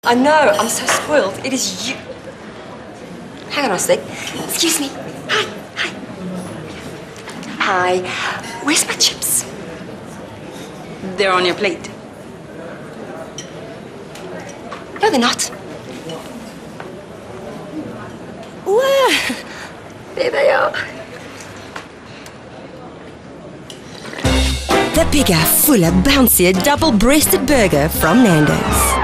I know, I'm so spoiled. It is you. Hang on a sec. Excuse me. Hi. Where's my chips? They're on your plate. No, they're not. Wow. There they are. The bigger, fuller, bouncier, double-breasted burger from Nando's.